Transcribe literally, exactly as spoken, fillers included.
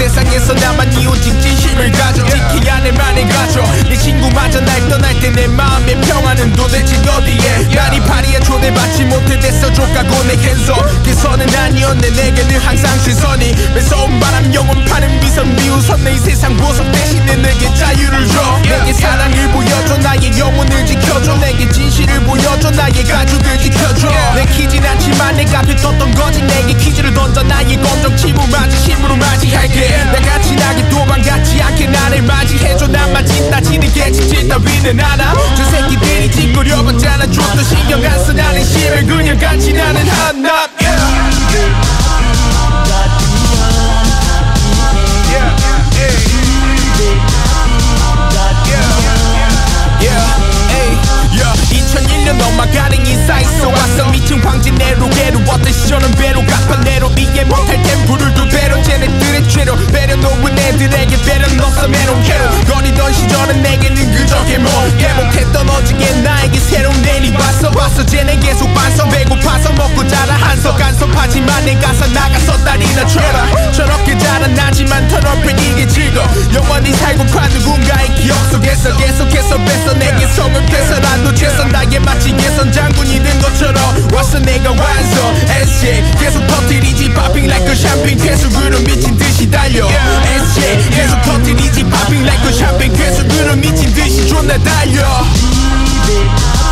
세상에서 나만 이 오직 진심을 가져 지켜야 내 만을 가져 내 친구마저 날 떠날 때 내 마음의 평화는 도대체 어디에 난 이 파리에 초대받지 못해 됐어 족가고 내 계속해서는 아니었네 내게는 항상 시선이 매서운 바람 영혼 파는 비선 비웃어 내 세상 보석 대신에 내게 자유를 줘 내게 사랑을 보여줘 나의 영혼을 지켜줘 내게 진실을 보여줘 나의 가족을 지켜줘 내키진 않지만 내가 뱉었던 거지 내게 퀴즈를 던져 나의 검정 치부 맞이 힘으로 맞이할게 나같이 나게 도망가지 않게 나를 맞이해줘 난 맞이 따지는 게 진실 따위는 않아 저 새끼들이 짓거려봤잖아 좀더 신경 안 써 나는 심을 그냥 같이 나는 한낱 이천일 년 넘어가는 인사있어 왔어 미친 황진내로 괴로웠던 시절은 배로 갚아내로 이해 못할 땐 불을 두 배로 쟤네들의 죄로 배려 놓은 애들에게 배려는 없어 매로운 괴로 거리던 시절은 내게는 그저 개모 개복했던 어제의 나에게 새로운 내일이 왔어 왔어 쟤네 계속 반성 배고파서 먹고 자라 한석 간섭하지만 내 가서 나가서 다리나 쳐라 저렇게 자라나지만 털어픈 이게 즐거 영원히 살고파 누군가의 기억 속에서 계속해서 뺏어 내게 성을 뺏어라도 최선 나의 마치 예선 장군이 된 것처럼 왔어 내가 완성 에스제이 계속 터뜨리지 popping like a champagne 괴수그로 미친 듯이 달려 에스제이 계속 터뜨리지 popping like a champagne 괴수그로 미친 듯이 존나 달려